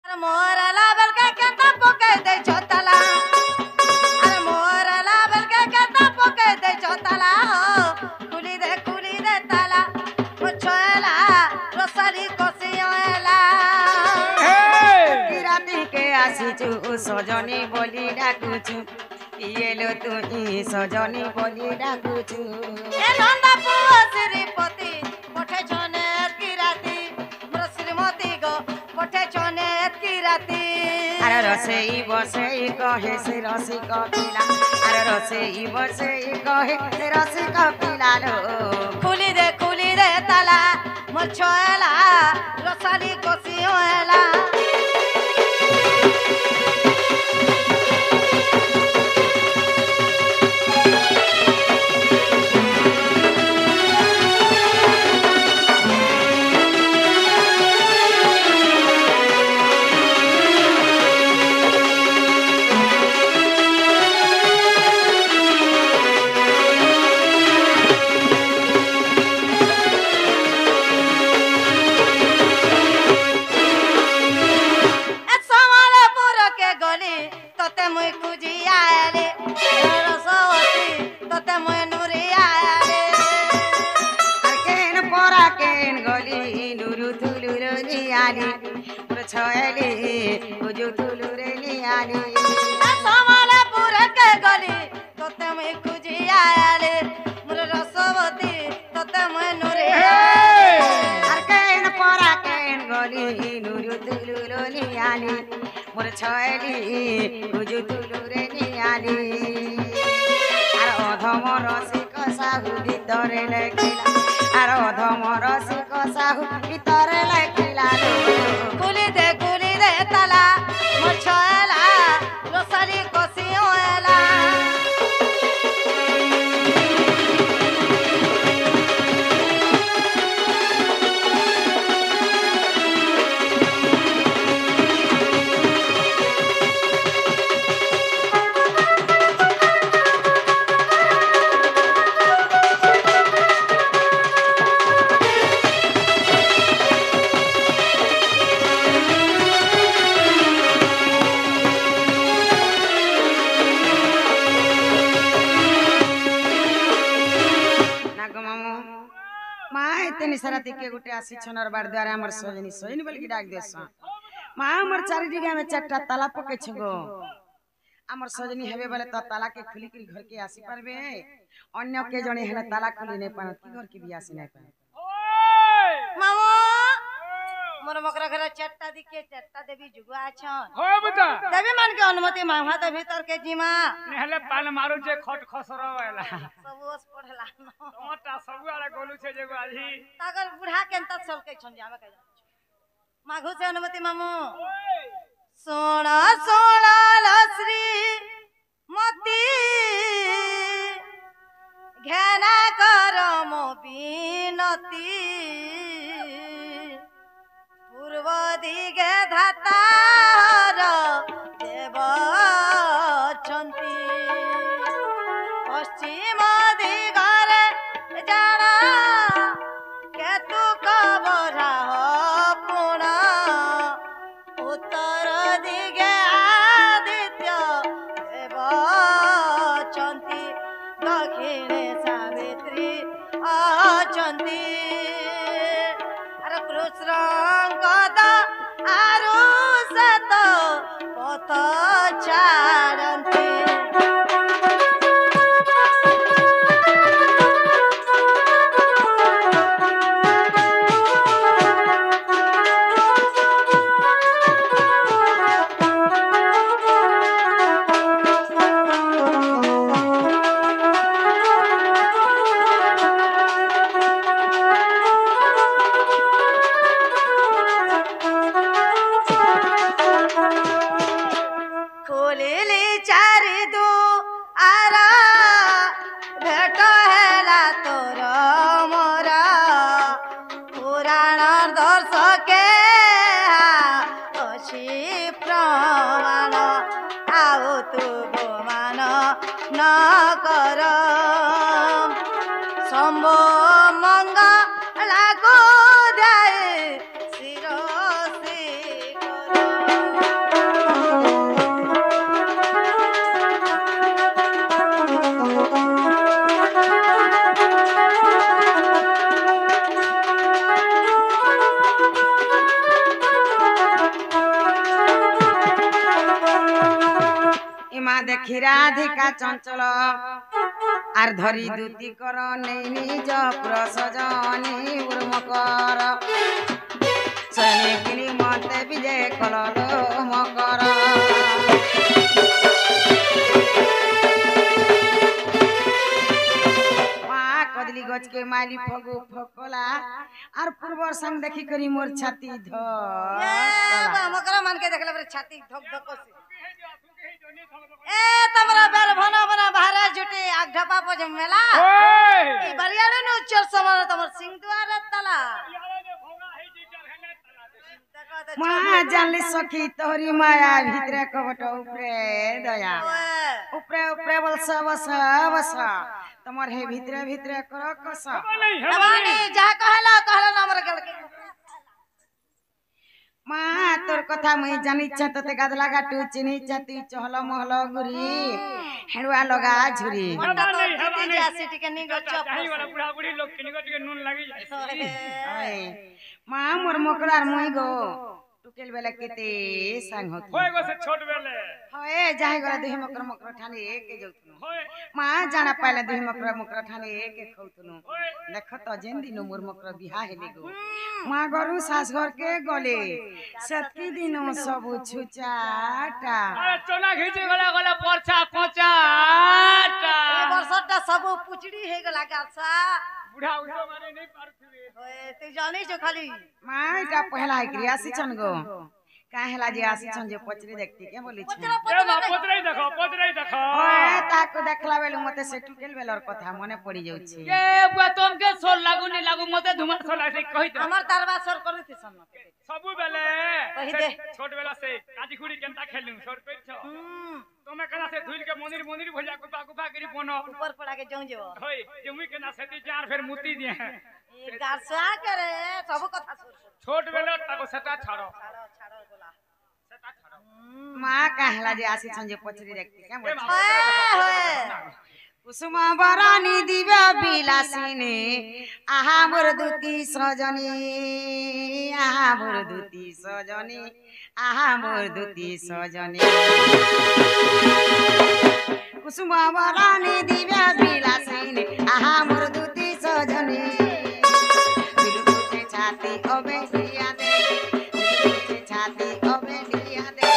मोरला bell के केता पके दे छोतला अरे मोरला बेल के केता पके दे छोतला खुली दे ताला ओ छोला रोसरी कोसियोला राती के आसीचु सजनी बोली डाकुचु इएलो तुई सजनी बोली डाकुचु ए नंदा पुओ श्रीपति पठे छने की राती मोर श्रीमती गो पठे छने की राती अरे रसेई बसेई कहे से रसिक पिला अरे रसेई बसेई कहे से रसिक पिला लो खुली दे ताला मोर छोला रोसरी कोसियोला छोली बुझु तुलुरे लियाली समालपुर के गली तोते मैं खुजी आयाले मोर रसवती तोते मैं नुरे अर केन परा केन गली नुरु तुलुरो लियाली मोर छोली बुझु तुलुरे लियाली अर अधम रसिक साहु भितरे लेखिला अर अधम रसिक साहु भितरे लेखिला खुली दे ताला मोर छोला रोसरी कोसियोला सारा तिके गुटे आसी छनर बार द्वारा हमर सजनी सजनी बोल के डाक देस मां हमर चारि जगह में चारटा ताला पके छगो हमर सजनी हेबे बोले त ताला के खुली के घर के आसी परबे अन्य के जने हेले ताला खुली नै पान की घर के भी आसी नै पान मामो मोर मकरा घर चारटा दिके चारटा देवी जुगुआ छन हो बता देवी मान के अनुमति मांगवा त भीतर के जीमा नेहले पाल मारू जे खट खसर वाला सब ओस पढ़ला टमाटा सब वाला गोलू छे जे आजी तगर बुढ़ा के अंत चल के छन जावे के मांगू से अनुमति मामू सोना सोना लश्री मती घेना कर मो बिनती पूर्व दिगे धातार देव छंती पश्चिम दिगरे जाना केतु कबरा पुणा उत्तर दिगे आदित्य देव छंती दक्षिणे सावित्री अछंती अरे कृष्ण आरु सत पथ चारंती मंगला को जाए सिरो से দেখি রাধিকা চঞ্চল আর ধরি দুতি কর নেই নিজ প্রসজনী উর্মকর শয়নে কিলি মতে বিজে কলল মকর কদলি গছ के माली फगु फकला और पूर्वर संग देखी करी मोर छाती धला मकरा मान के देखले बरे छाती धक धक से ए तमरा बेर भना बना बाहर जुटे आग ढपा पज मेला ई बरियाड़े नो चर समान तमर सिंह द्वार तला मां जानली सखी तोहरी माया भीतरे कबट ऊपरे दया ऊपरे ऊपरे बलसा बसा बसा तमर हे भीतरे भीतरे कर कस भवानी जा कहला कहला हमर गल के मां तोर कथा मुई जानी छ तते गादला गाटू चिनी छती चहल महल गुरी हेड़ुआ लगा झुरी जा सिटी के निगो चप चाही वाला बुढ़ा बुढ़ी लोग के निगो टिके नून लागी जाय मां मोर मोकरार मुई गो टुकेल बेला केते संग होत होय गो से छोट बेले होए जाहि गला दुहि मकर मकर ठाने के जौतनु होय मां जाना पाले दुहि मकर मकर ठाने के खौतनु देख त जेन दिनो मोर मकर बिहा हेले गो मां गरु सास घर के गले सतकी दिनो सब छुचाटा अरे चोना घिचे गला गला परछा कोचाटा ए वर्षटा सब पुचड़ी हे गला गासा बुढ़ा उठो मारे नहीं पारथुवे ओए तू जानी छ खाली मां इटा पहला है क्रिया सिचन गो काहेला जे आसिछन जे पचरी देखती के बोली छ ए मा पोतराई देखो ओए ताको देखला बेलु मते से टुकेल बेलर कथा मने पड़ी जाउ छी के बुआ तुम के सोल लागू नहीं लागू मते धुमा सोला से कहि दे हमर तरवा सर करु थे सन सबु बेले कहि दे छोट बेला से काजी खुड़ी केनता खेलू छोट पे छ तमे कना से धुल के मंदिर मंदिर भजा कुपा कुपा करी बनो ऊपर पड़ा के जाऊ जेबो होय जे मुई केना से ती चार फिर मुती दिए ए गारसा करे सब कथा सुन छोट बेला ताको सेटा छाड़ो छाड़ो बोला सेटा छाड़ो मां काहेला जे आसिछन जे पचरी देखती के बोली ओए कुसुम बरानी दिव्य बिलासिनी आहा मोर दुती सजनी आहा मोर दुती सजनी आहा मोर दुती सजनी कुसुम बरानी दिव्य बिलासिनी आहा मोर दुती सजनी दिलुचे छाती ओबे दिया दे दिलुचे छाती ओबे दिया दे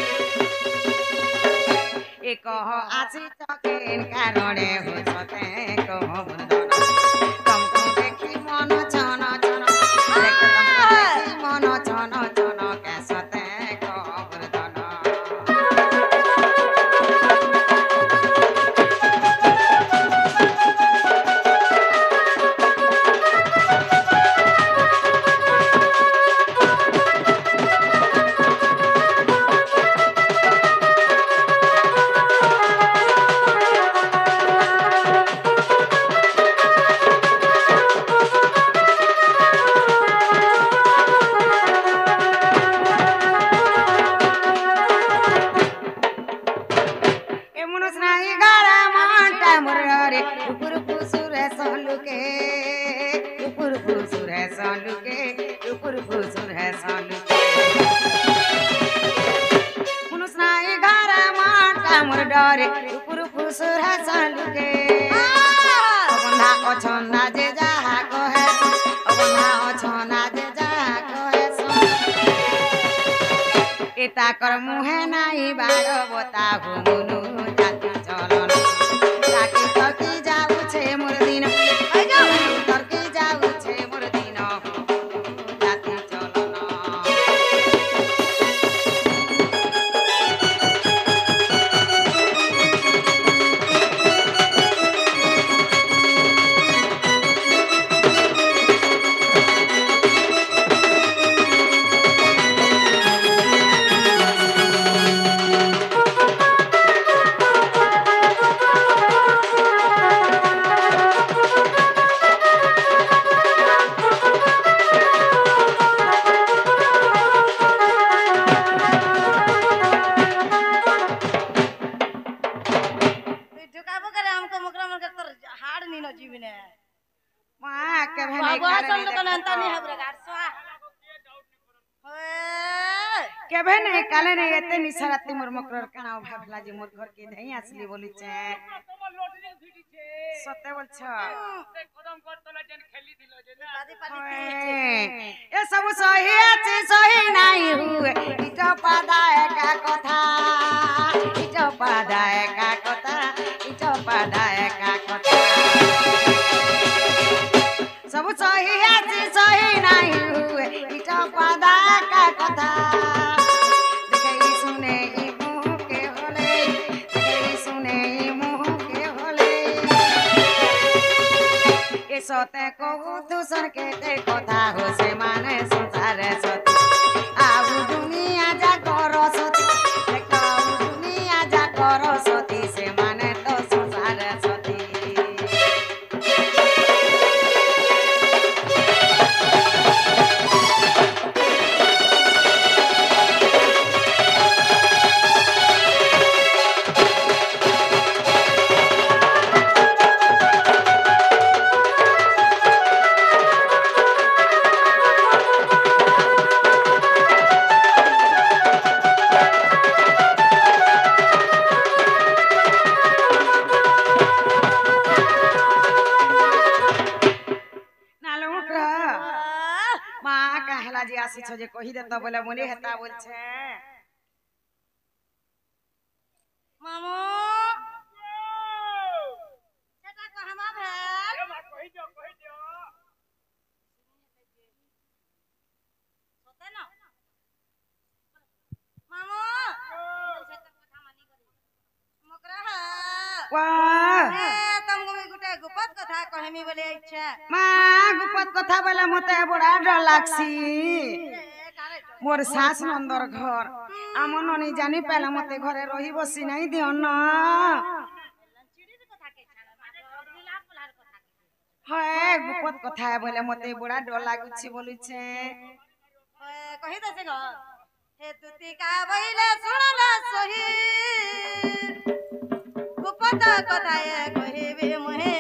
एक आसी चकेन कारणे हो सके कह बंदन तुमको देखी मन छन छन देख तुमको देखी मन छन छन कैसते कह बंदन डरे ऊपर फुसुर हसलुके अपना ओछना जे जहा कहे अपना ओछना जे जहा कहे एता कर मुहे नाही बार बता हो मुनु जाति चलन जाति तकी जाऊ छे मोर दिन तकी जाऊ छे मोर दिन जाति चलन केबे नहीं काले नहीं एते निसराती मोर मकर काना भाबला जे मोर घर के नहीं आसली बोली छे তোমার লটরি ফিটি ছে सत्य बोल छ সে কদম কর তোলা যেন খেলি দিল যে না दादी पानी ए सब सही আছে सही नहीं हुए इटा पादाए का कथा इटा पादाए का कथा इटा पादाए का कथा सब सही আছে सही नहीं हुए इटा पादाए का कथा देखई सुने ई मुंह के होले देखई सुने ई मुंह के होले ए सते कहू दूसर के ते कथा हो से माने संसार सती आउ दुनिया जा करो सती देखाउ दुनिया जा करो सती से माने तो संसार सती जी आसी छे कही देता बोले मोने हेता बोल छे मामू सेटा कहमा भेल ए मा कहि दियो सोते न मामू सेटा कथा मानी करी मकरा वाह ए तुमको मी गुटे गुपत कथा कहमी बोले इच्छा मां गुपत कथा बोले मते बड़ा डर लागसी मोर सास नंदर घर आमन नहीं जानी पहला मते घरे रही बसी नहीं दियो न है गुपत कथा बोले मते बड़ा डर लागुछि बोलु छे कहि दसे ग हे तुति का बइले सुनला सही गुपत कथा कहिबे मोहे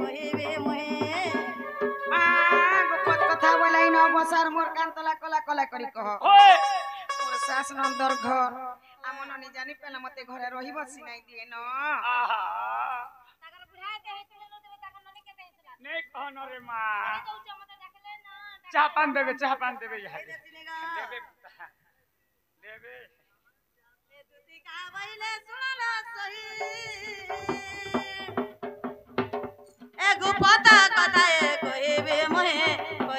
गुपत कथा बोले न बसार मोर कांतला कला कला करी कह मोर सास नंदर घर आमन नहीं जानी पहला मते घरे रही बसी नहीं दिए न आहा ताकर बुढ़ाए ते हेतु न देबे ताकर नने के देसला नहीं कहन रे मां तो मते डाकले न चाह पान देबे यहाँ देबे देबे हे तुति का बइले सुनला सही ए गुपत कथा कहिबे मोहे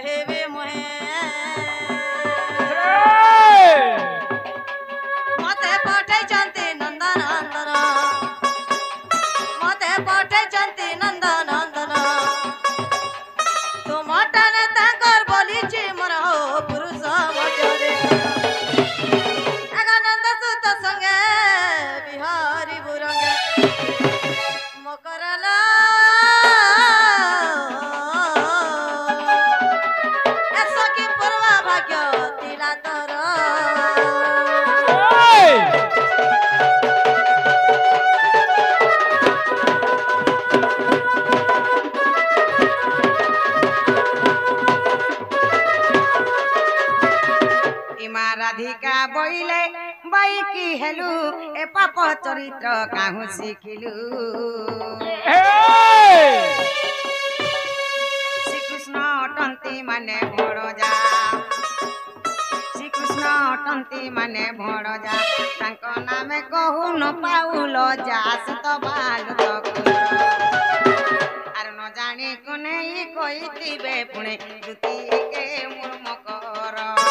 मते पठै चंती नंदन मते पठै चंती नंदन तुम टने ताकर बोलीची मोर हो पुरुष मजरे आनंद सुत संगे बिहारी बुरंगे मकरला ऐसा की पूर्वा भाग्य तिला तर राधिका बोइले बाई की हेलु ए पाप चरित्र काहु सिखिलु श्री कृष्ण अटंती माने भोड़जा श्री कृष्ण अटंती माने भोड़जा तांको नामे कहु न पाउलो जा सत बाल तकुल आर न जानी कोने कहितिबे पुणे दुती के मुर्म कर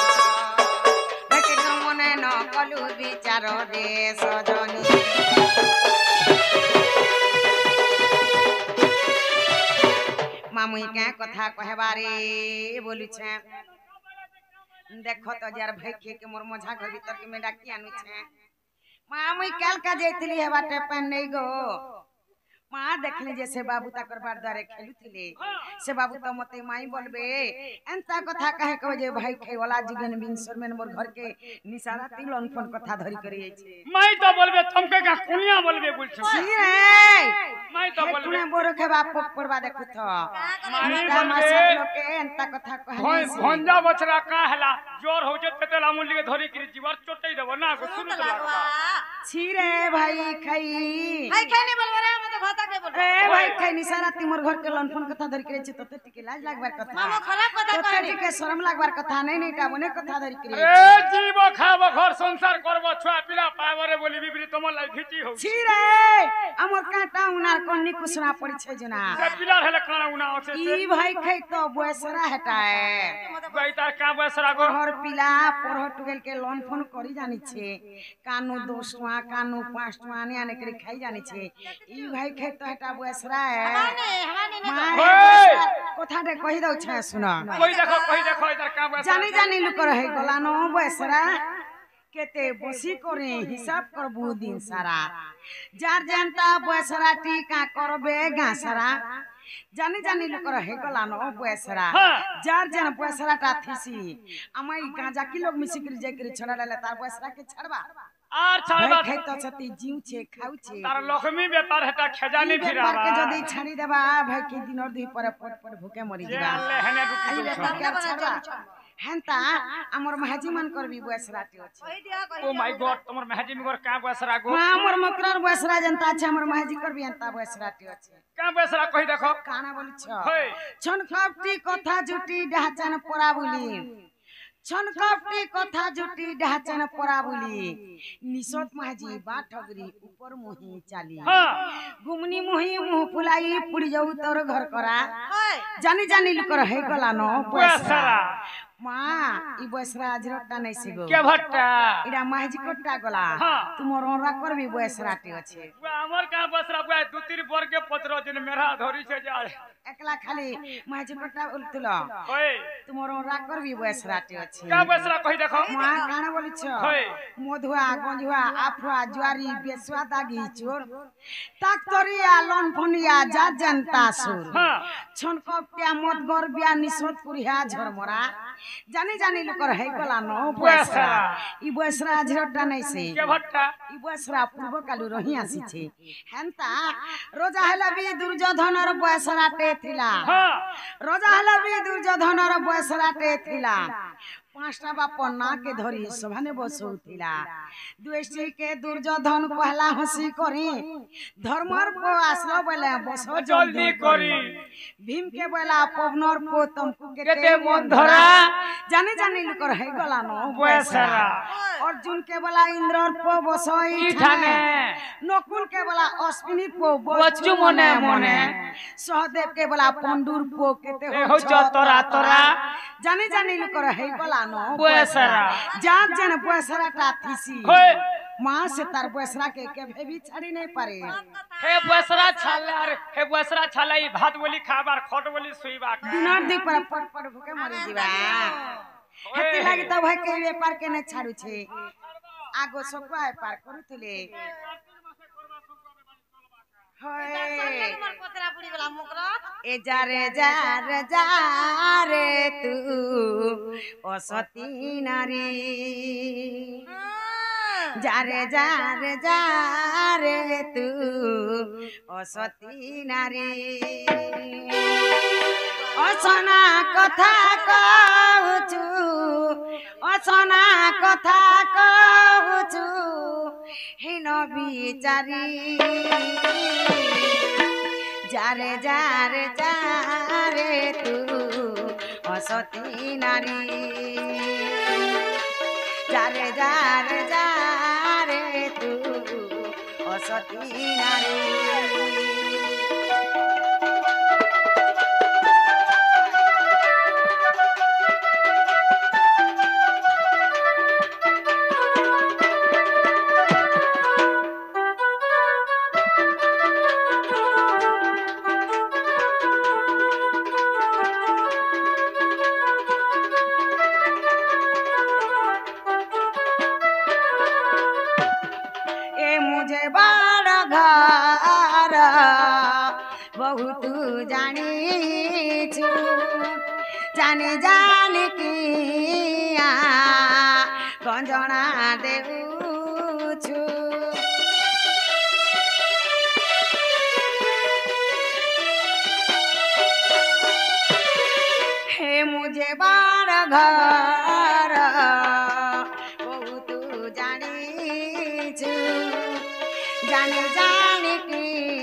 मने न कलु विचार दे सजनी मामुई क्या कथा कहबारे बोलु छे देखो तो यार भाई के मोर मझा घर भीतर के में डाकी आनु छे मामुई काल का जैतली हे बाटे पन नहीं गो मां देखले जे से बाबू ताकर बार द्वारे खेलुथिले से बाबू तो मते माई बोलबे एंता कथा कहे कहो जे भाई खेवाला जिगन बिनसर में मोर घर के निशाना तिलन फोन कथा धरी करी छे माई तो बोलबे तुमके का कुनिया बोलबे बोल छी रे माई तो बोलबे तूने बोरो के बाप परवा देखु तो माई सब बोलबे लोग के एंता कथा कहे भंजा बछरा का हला जोर हो जे तेला मुंडी के धरी करी जीवर चोटई देबो ना को शुरू तो लगवा छी रे भाई खाई हाय खाने बोलबो रे मैं तो घाता के बोल ए भाई खाई निसारा तिमर घर के लनफन कथा धरि करे छी तते टिके लाज लागबार कथा मामा खराब कथा तते कहनी टिके शरम लागबार कथा नहीं टा बने कथा धरि करे ए जीव खाब घर संसार करबो छुआ पिला पावरे बोली बिबरी तमन लाई घिची हो छी रे हमर काटा उनार कोनी कुसना पड़ी छै जना से पिला हेले काना उना होसे ई भाई खाई तो बसरा हटाए गई तार का बसरा गो पढ़र पिला पढ़ टुवेल के लोन फोन करी जानी छे कानू 2 टका कानू 5 टका ने आने करे खाई जानी छे ई भाई खाई तो हटा बसरा है हमाने কথা দে কই দাও ছে শুনো कोई देखो इधर का बसरा জানি জানি লুক রহে গলানো বসরা কেতে বসি করে হিসাব করবু দিন সারা যার জানতা বসরা টিকা করবে গাছরা জানি জানি লুক রহে গলানো বসরা যার জান বসরাটা থিসি আমাই গাঁজা কি লোক মিশি করে যাই করে ছড়া লালে তার বসরা के छड़बा আর ছাড়বা খাই তো ছতি জিউ ছে খাউ ছে তার লক্ষ্মী ব্যাপার হেটা খেজানি पर ফিরাবা के जदी छाड़ी देबा भाई के दिन और दुई पर पट पट भूखे मरी जे जीवा ले हेने रुकी आई तो बेटा के छड़बा हेंता हमर महाजी मन करबी बसराटी अछि कहि दिया ओ माय गॉड तमर महजी मिगर का बसरा गो हां हमर मकरर बसरा जनता छै हमर महाजी करबी हेंता बसराटी अछि का बसरा कहि देखो काना बोली छ हे छन खपटी कथा जुटी ढाचन परा बोली छन खपटी कथा जुटी ढाचन परा बोली निसत महाजी बाठगरी ऊपर मोही चाली हां गुमनी मोही मुंह फुलाई पुड़ी जाऊ तोर घर करा ओए जानी जानी लुकर है गला न बसरा मां ई बसरा अजरटा नै सिगो के भट्टा इडा महाजी कोट्टा गला हाँ। तुमर ओरा करबी बसराटी अछि वो हमर का बसरा बुआ दू तीन बर के पत्र दिन मेरा धरी छे जा एकला खाली महाजी कोट्टा उलतुल ओए तुमर ओरा करबी बसराटी अछि का बसरा कहि देखो मां गाना बोली छ होय मधुआ गंजुआ आफुआ जुआरी बेसुआ दागी चोर ताकतरिया लन फनिया जा जनता सुर हां छन कप्या मत गर बिया निसत कुरिया झरमरा जानी जानी लुकर है गला न बसरा ई बसरा झरटा नै से के भट्टा ई बसरा पूर्व कालु रही आसी छे हेंता रोजा हला बी दुर्योधनर बसराटे थिला हां रोजा हला बी दुर्योधनर बसराटे थिला पांचटा बाप ना के धरी सभाने बसौथिला द्वेषी के दुर्योधन पहला हंसी करी धर्मर को आसलो बोले बसो जल्दी करी भीम के बोला पवनर को तुमको केते मन धरा जाने जाने लुकर है गला न बसरा अर्जुन के बोला इंद्रर को बसई ठाने नकुल के बोला अश्विनी को बच्चू मने मने सहदेव के बोला पंडुर को केते हो तोरा तोरा जाने जाने लुकर है गला न बसरा जात जन बसराटा थीसी होय मां से तार बसरा के भी छाड़ी नहीं पारे हे बसरा छाले अरे हे बसरा छाले ई भात बोली खाबार खट बोली सुईबा दिनर दी पर पट पट भूखे मरी जीवा हेती लागी त भाई के व्यापार के न छाड़ू छे आगो सकवा व्यापार करूथले होय हमर पतरा पुड़ी वाला मुकरा ए जा रे तू ओ सती नारी जा रे तू ओ सती नारी असना कथा कहूछु असना कथा कहूछु हिन बिचारी जारे तू असती नारी जारे तू असती नारी बहुत जानी छु जाने जाने किया गंजना देऊ छु हे मुझे बार घर बहुत ଜାଣିଛୁ ଜାଣି ଜାଣିକି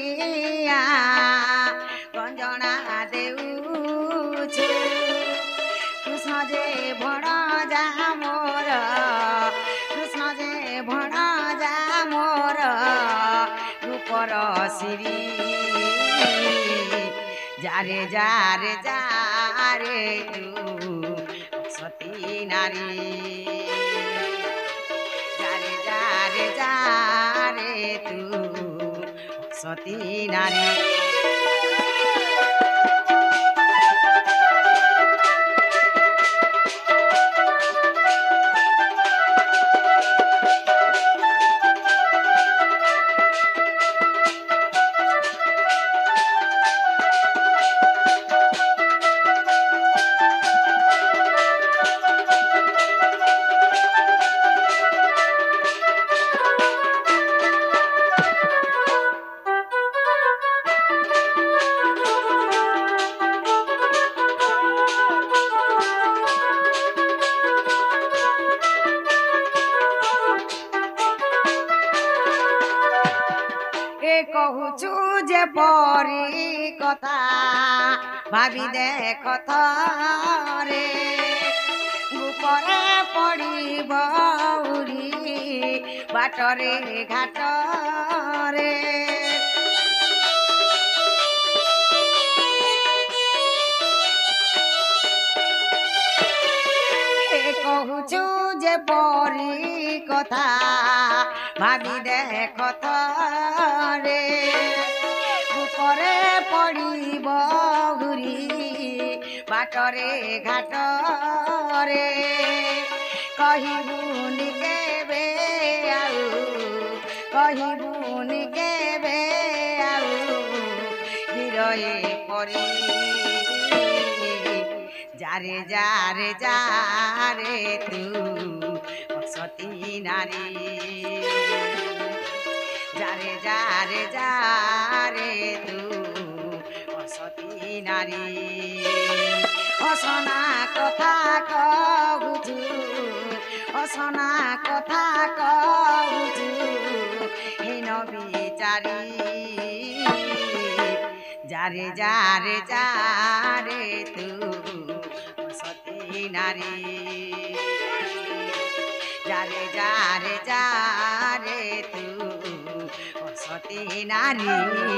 ଗଞ୍ଜଣା ଦେଉଛୁ କୃଷ୍ଣ ଯେ ଭଣଜା ମୋର କୃଷ୍ଣ ଯେ ଭଣଜା ମୋର ରୂପର ଶ୍ରୀ যারে যারে যারে তু সতী নারী যারে যারে যারে তু সতী নারী কহুছু যে পরি কথা ভাবি দেখ থরে গুপরে পড়িব উড়ি বাটরে ঘাটরে কহুছু যে পরি কথা ভাবি দেখ থরে উপরে পড়িব ঘুরি বাটরে ঘাটরে কহিবুনি কেবে আউ কহিবুনি কেবে আউ হিরয়ে পরি যারে যারে যারে তু সতী নারী যারে যারে যারে তু সতী নারী অসনা কথা কহুছু অসনা কথা কহুছু হীন বিচারি যারে যারে যারে তু সতী নারী যারে যারে যারে তু সতী নারী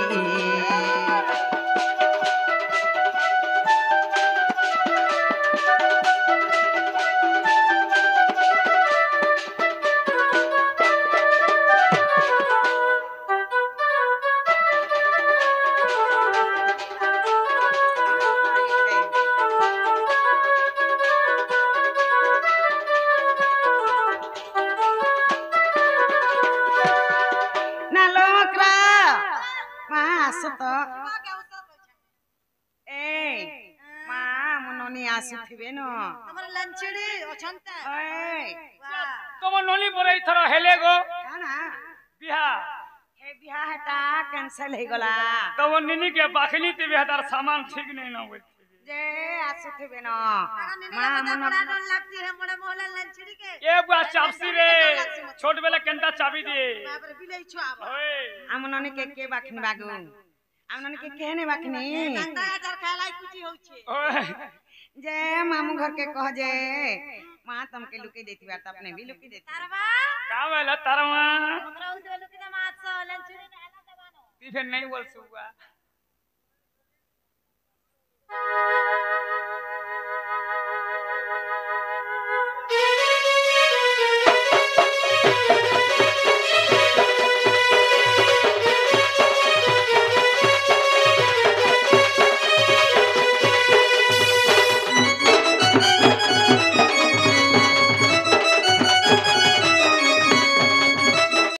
আসুথিবে ন আমার লঞ্চড়ি অছন্তা তোমার নলি পরে থর হেলে গো কানা বিহা হে বিহা হেতা ক্যান্সেল হই গলা তোমার নিনি কে বাখলি তে বিহা তার সামান ঠিক নাই না বলছি যে আসুথিবে ন মা মন ডর লাগছি হে মোড়ে মোহলা লঞ্চড়ি কে এ বুয়া চাপসি রে ছোট বেলা কেনতা চাবি দে বাপরে বিলাই ছুয়া ওই আমননি কে বাখনি বাগু আমননি কে কেনে বাখনি গঙ্গা তার খালাই কুচি হচ্ছে ওই जे मामू घर के कह जे मां तुमके लुकी देती बात अपने भी लुकी देती तारबा का वेला तारमा हमरा उसे लुकी दा माछ लंचुरी ना ना दबानो ती फिर नहीं बोल सुवा